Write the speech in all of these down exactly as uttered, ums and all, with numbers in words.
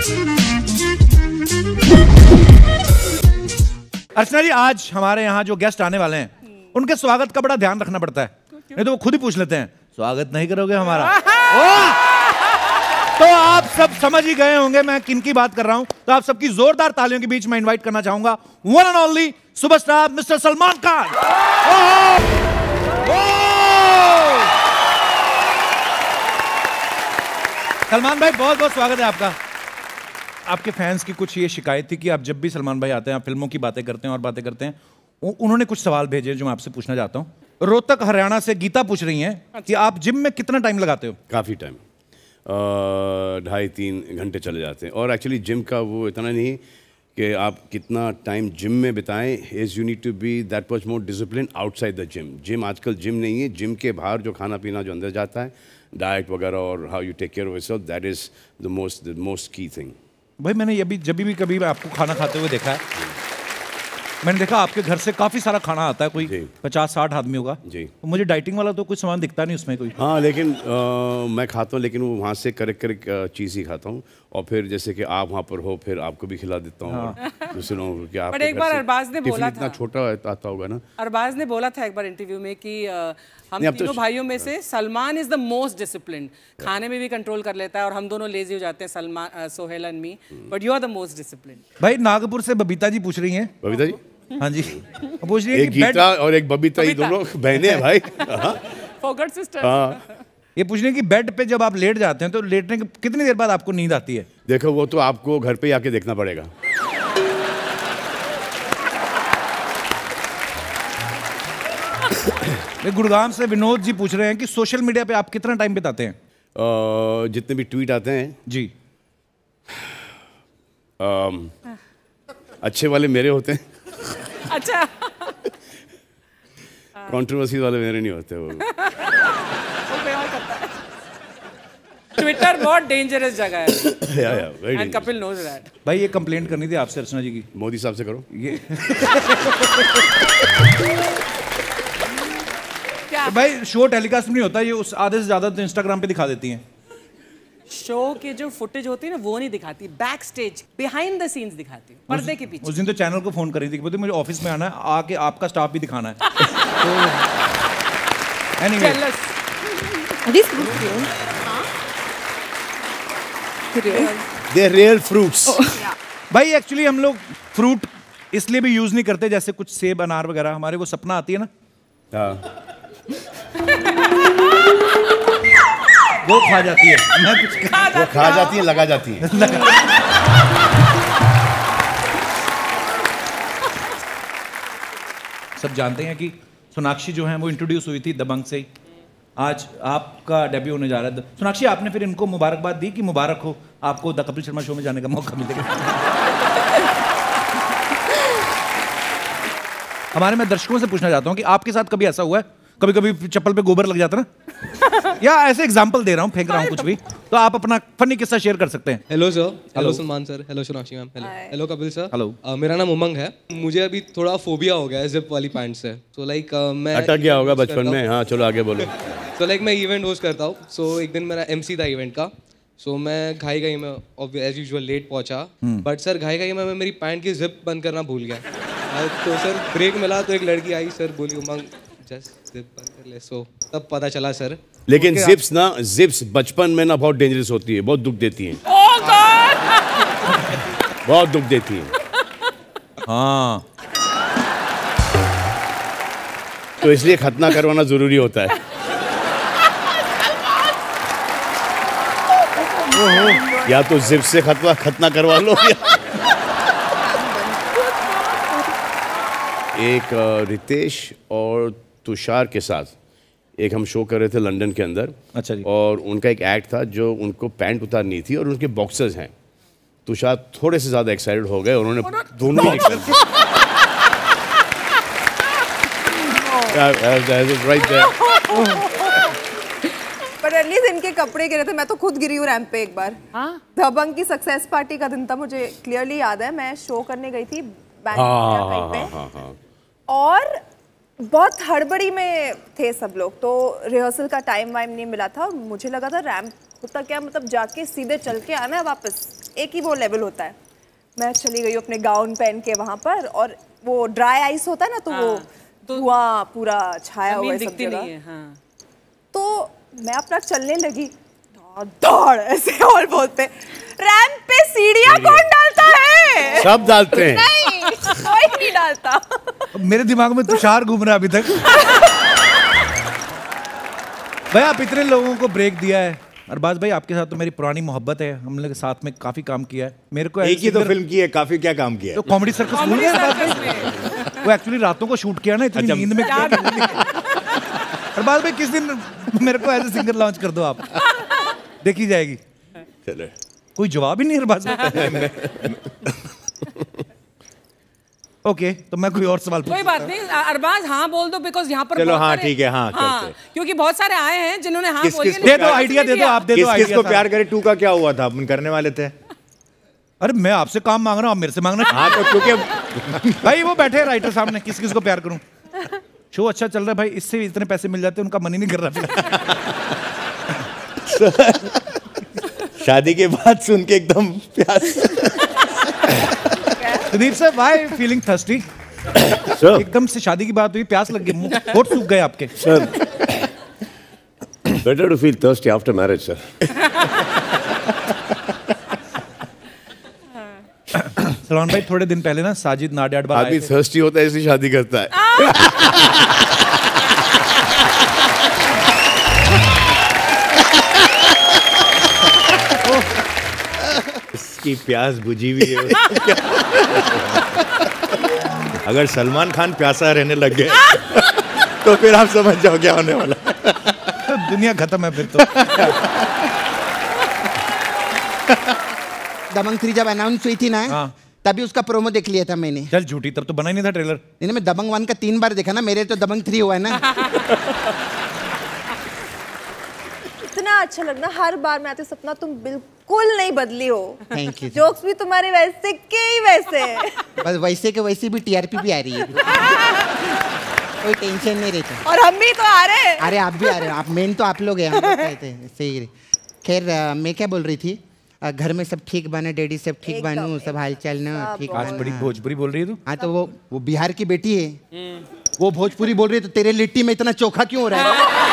अर्चना जी, आज हमारे यहाँ जो गेस्ट आने वाले हैं उनके स्वागत का बड़ा ध्यान रखना पड़ता है, नहीं तो वो खुद ही पूछ लेते हैं स्वागत नहीं करोगे हमारा। तो आप सब समझ ही गए होंगे मैं किन की बात कर रहा हूं, तो आप सबकी जोरदार तालियों के बीच में इनवाइट करना चाहूंगा one and only superstar mister Salman Khan. Salman भाई, बहुत बहुत स्वागत है आपका। आपके फैंस की कुछ ये शिकायत थी कि आप जब भी सलमान भाई आते हैं आप फिल्मों की बातें करते हैं और बातें करते हैं। उन्होंने कुछ सवाल भेजे जो मैं आपसे पूछना चाहता हूं। रोहतक हरियाणा से गीता पूछ रही हैं अच्छा। कि आप जिम में कितना टाइम लगाते हो? काफ़ी टाइम, ढाई तीन घंटे चले जाते हैं। और एक्चुअली जिम का वो इतना नहीं कि आप कितना टाइम जिम में बिताएं, is you need to be that much more discipline outside the gym. Gym आजकल जिम नहीं है, जिम के बाहर जो खाना पीना जो अंदर जाता है, डाइट वगैरह और how you take care of yourself, that is the most the most key thing. भाई मैंने ये भी जब भी कभी आपको खाना खाते हुए देखा है, मैंने देखा आपके घर से काफी सारा खाना आता है, कोई पचास साठ आदमी होगा जी। तो मुझे डाइटिंग वाला तो कुछ सामान दिखता नहीं उसमें कोई। हाँ, लेकिन आ, मैं खाता हूँ, लेकिन वो वहाँ से करेक्ट करेक्ट चीज़ ही खाता हूँ। और फिर जैसे कि आप वहाँ पर हो, फिर आपको भी खिला देता हूँ। हाँ। और दूसरे लोगों को आप एक बार अरबाज ने बोला था, इतना छोटा आता होगा ना, अरबाज ने बोला था एक बार इंटरव्यू में कि आ, हम तीनों भाइयों में से Salman is the most disciplined, खाने में भी कंट्रोल कर लेता है और हम दोनों लेजी हो जाते हैं, Salman, Sohail and me, but you are the most disciplined. भाई नागपुर से बबीता जी पूछ रही हैं। बबीता जी? हाँ जी, पूछ रही है एक गीता और एक बबीता, ये दोनों बहनें हैं भाई। फोगट सिस्टर। हाँ, ये पूछ रही है कि बेड पे जब आप लेट जाते हैं तो लेटने के कितनी देर बाद आपको नींद आती है? देखो वो तो आपको घर पे ही आके देखना पड़ेगा। गुड़गांव से विनोद जी पूछ रहे हैं कि सोशल मीडिया पे आप कितना टाइम बिताते हैं? uh, जितने भी ट्वीट आते हैं जी, uh, अच्छे वाले मेरे होते हैं। अच्छा, कंट्रोवर्सी वाले मेरे नहीं होते वो। ट्विटर बहुत डेंजरस जगह है। या, या, very And Kapil knows that. भाई ये कंप्लेंट करनी थी आपसे अर्चना जी की। मोदी साहब से करो ये। क्या? भाई शो टेलीकास्ट नहीं होता, ये उस आधे से ज्यादा तो इंस्टाग्राम पे दिखा देती हैं। शो के जो फुटेज होती है ना वो नहीं दिखाती, back stage behind the scenes दिखाती, पर्दे के पीछे। उस दिन तो चैनल को फोन करी थी कि मुझे ऑफिस में आना है, आके आपका स्टाफ भी दिखाना है। तो एनीवे, दे रियल फ्रूट्स। भाई एक्चुअली हम लोग फ्रूट इसलिए भी यूज नहीं करते, जैसे कुछ सेब अनार वगैरह, हमारे वो सपना आती है ना, हाँ। वो खा जाती है, मैं कुछ वो खा जाती है, लगा जाती है। सब जानते हैं कि सोनाक्षी जो है वो इंट्रोड्यूस हुई थी दबंग से ही। आज आपका डेब्यू होने जा रहा है। सोनाक्षी, आपने फिर इनको मुबारकबाद दी कि मुबारक हो, आपको द कपिल शर्मा शो में जाने का मौका मिलेगा? हमारे मैं दर्शकों से पूछना चाहता हूँ कि आपके साथ कभी ऐसा हुआ है, कभी कभी चप्पल पे गोबर लग जाता ना, या ऐसे एग्जांपल दे रहा हूँ, फेंक रहा हूँ कुछ भी, तो आप अपना फनी किस्सा शेयर कर सकते हैं। Hello sir, hello Salman sir, hello Sonakshi ma'am, hello hello Kapil sir, hello. मेरा नाम उमंग है। मुझे अभी थोड़ा फोबिया हो गया है जिप वाली पैंट से, तो लाइक मैं अटक गया होगा बचपन में। हाँ चलो आगे बोलो। तो लाइक मैं इवेंट होस्ट करता हूँ, सो एक दिन मेरा एमसी था इवेंट का, सो मैं घाई घाई में एज यूजुअल लेट पहुंचा, बट सर घाई घाई में मैं मेरी पैंट की जिप बंद करना भूल गया। तो सर ब्रेक मिला तो एक लड़की आई, सर बोली उमंग जस्ट जिप बंद कर ले, सो तब पता चला सर। लेकिन जिप्स ना, जिप्स बचपन में ना बहुत डेंजरस होती है, बहुत दुख देती हैं। बहुत दुख देती हैं। हाँ, तो इसलिए खतना करवाना जरूरी होता है। या तो जिप से खतना खतना करवा लो, या एक रितेश और तुषार के साथ एक हम शो कर रहे थे लंदन के अंदर। अच्छा जी। और उनका एक एक्ट था जो उनको पैंट उतारनी थी और उनके बॉक्सर्स हैं। तुषार थोड़े से ज़्यादा एक्साइटेड हो गए, उन्होंने दोनों ही राइट देयर। पर एटलीस्ट इनके कपड़े गिरे थे, मैं तो खुद गिरी हूँ रैंप पे एक बार। दबंग की सक्सेस पार्टी का दिन था, मुझे क्लियरली याद है। मैं शो करने गई थी बैंगलोर पे, और बहुत हड़बड़ी में थे सब लोग, तो रिहर्सल का टाइम वाइम नहीं मिला था। मुझे लगा था रैंप होता क्या, मतलब जाके सीधे चल के आना है वापस। एक ही वो लेवल होता है। मैं चली गई अपने गाउन पहन के वहाँ पर, और वो ड्राई आइस होता है ना, तो हाँ, वो तो धुआं पूरा छाया हुआ है सब जगह। हाँ। तो मैं अपना चलने लगी, दौड़ ऐसे, और बोलते रैंप पे सीढ़ियाँ कौन डालता है? सब डालते हैं। नहीं, कोई नहीं डालता। मेरे दिमाग में तुषार घूम रहा है अभी तक। भाई आप इतने लोगों को ब्रेक दिया है, अरबाज भाई आपके साथ तो मेरी पुरानी मोहब्बत है, हम लोग साथ में काफी काम किया है। मेरे को एक ही तो फिल्म की है, काफी क्या काम किया है। तो कॉमेडी सर्कस भूल गए अरबाज भाई? वो एक्चुअली रातों को शूट किया ना, इतनी अच्छा, नींद में क्या। अरबाज भाई किस दिन मेरे को एज ए सिंगर लॉन्च कर दो आप, देखी जाएगी। चलो कोई जवाब ही नहीं अरबाज भाई। ओके okay, तो मैं कोई और सवाल कोई बात नहीं अरबाज, हाँ बोल दो, बिकॉज यहाँ पर चलो हाँ ठीक है, हाँ, हाँ करते। क्योंकि बहुत सारे आए हैं जिन्होंने हाँ किस, बोली। किस दे दो आइडिया, दे दो आप, दे दो किस किस को आइडिया। प्यार करे टू का क्या हुआ था, अपन करने वाले थे। अरे मैं आपसे काम मांग रहा हूँ, आप मेरे से मांगना। हाँ तो क्योंकि भाई वो बैठे राइटर सामने, किस किस को प्यार करूं। शो अच्छा चल रहा है भाई, इससे इतने पैसे मिल जाते हैं, उनका मन ही नहीं कर रहा। शादी के बाद सुन के एकदम प्यास। Sudeep sir why feeling thirsty? एकदम से शादी की बात हुई, प्यास लग गई, मुंह होठ सूख गए आपके। Sir better to feel thirsty after marriage sir. Salman भाई थोड़े दिन पहले ना साजिद नाडियाड आदमी थर्स्टी होता है ऐसी शादी करता है। इसकी प्यास बुझी हुई है। अगर सलमान खान प्यासा रहने लग गए तो फिर आप समझ जाओ क्या होने वाला है। दुनिया खत्म है फिर तो। दबंग थ्री जब अनाउंस हुई थी ना, हाँ। तभी उसका प्रोमो देख लिया था मैंने। चल झूठी, तब तो बना ही नहीं था ट्रेलर। नहीं, मैं दबंग वन का तीन बार देखा ना, मेरे तो दबंग थ्री हुआ है ना। इतना अच्छा लगना, हर बार मैं आती हूँ, सपना तुम बिल्कुल नहीं बदली हो। Thank you. जोक्स भी तुम्हारे वैसे के ही वैसे। बस वैसे के वैसे भी टीआरपी भी आ रही है। कोई टेंशन नहीं रहता। और हम भी तो आ रहे हैं। अरे आप भी आ रहे हो, आप मेन तो आप लोग हैं, हम लोग कहते हैं सही। खैर अ, मैं क्या बोल रही थी, अ, घर में सब ठीक बने, डैडी सब ठीक एकदम, बनू, सब हालचाल ना ठीक आज बड़ी भोजपुरी बोल रही है तू। हाँ तो वो वो बिहार की बेटी है, वो भोजपुरी बोल रही है, तो तेरे लिट्टी में इतना चोखा क्यों हो रहा है?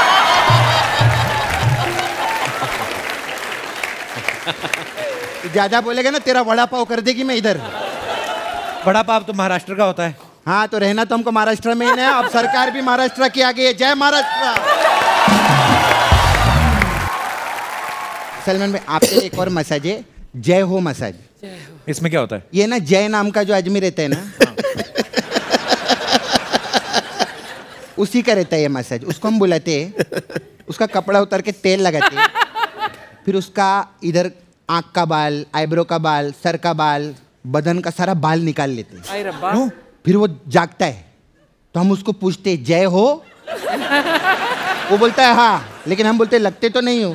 ज्यादा बोलेगा ना तेरा वड़ा पाव कर देगी मैं इधर। बड़ा पाव तो महाराष्ट्र का होता है। हाँ तो रहना तो हमको महाराष्ट्र में ही है, अब सरकार भी महाराष्ट्र की आ गई है। जय महाराष्ट्र। सलमान भाई आपके एक और मसाज है, जय हो मसाज। इसमें क्या होता है? ये ना जय नाम का जो आदमी रहता है ना, उसी का रहता है ये मसाज। उसको हम बुलाते हैं, उसका कपड़ा उतार के तेल लगाते हैं, फिर उसका इधर आँख का बाल, आईब्रो का बाल, सर का बाल, बदन का सारा बाल निकाल लेते हैं। आई रब्बा। फिर वो जागता है तो हम उसको पूछते हैं जय हो, वो बोलता है हाँ, लेकिन हम बोलते हैं लगते तो नहीं हो।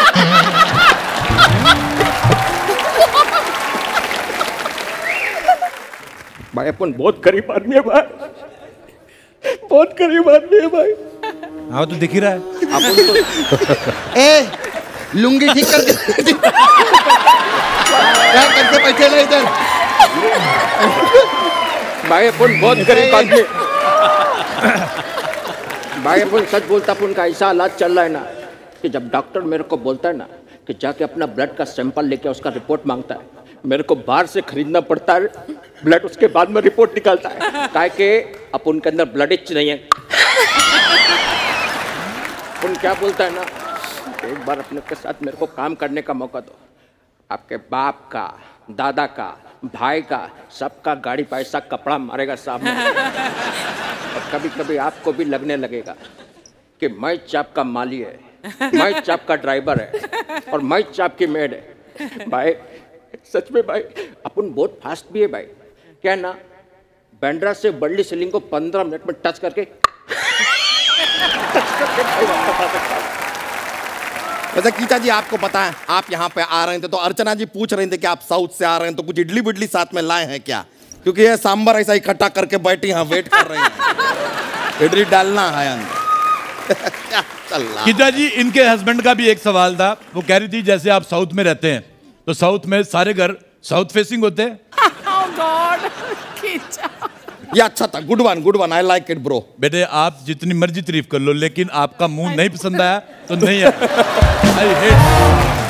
भाई अपन बहुत गरीब आदमी है भाई, बहुत गरीब आदमी है भाई। हाँ तो दिख ही रहा है। अपन तो ए लुंगी ठीक कर दे। क्या करते बैठे ना इधर? भाई अपन बहुत गरीब आदमी। भाई अपन सच बोलता, अपन का ऐसा हालात चल रहा है ना कि जब डॉक्टर मेरे को बोलता है ना कि जाके अपना ब्लड का सैंपल लेके उसका रिपोर्ट मांगता है, मेरे को बाहर से खरीदना पड़ता है ब्लड, उसके बाद में रिपोर्ट निकालता है। काहे के अपन के अंदर ब्लड इच नहीं है। अपन क्या बोलता है ना, एक बार अपने के साथ मेरे को काम करने का मौका दो, आपके बाप का, दादा का, भाई का, सबका गाड़ी पैसा कपड़ा मारेगा सामने। और कभी कभी आपको भी लगने लगेगा कि मैं चाप का माली है, मैं चाप का ड्राइवर है और मैं चाप की मेड है। भाई सच में भाई अपन बहुत फास्ट भी है भाई। क्या है ना, बैंड्रा से बर्ली सीलिंग को पंद्रह मिनट में टच करके वैसे कीचा जी आपको पता है, आप यहाँ पे आ रहे थे तो अर्चना जी पूछ रहे थे कि आप साउथ से आ रहे हैं तो कुछ इडली बिडली साथ में लाए हैं क्या, क्योंकि ये सांबर ऐसा इकट्ठा करके बैठी यहाँ वेट कर रहे हैं। इडली डालना है अंदर। क्या चल रहा? गीता जी इनके हस्बैंड का भी एक सवाल था, वो कह रही थी जैसे आप साउथ में रहते हैं तो साउथ में सारे घर साउथ फेसिंग होते हैं। Oh God, खींचा। ये अच्छा था, good one good one, I like it bro. बेटे आप जितनी मर्जी तारीफ कर लो, लेकिन आपका मुंह नहीं पसंद आया तो नहीं है। I hate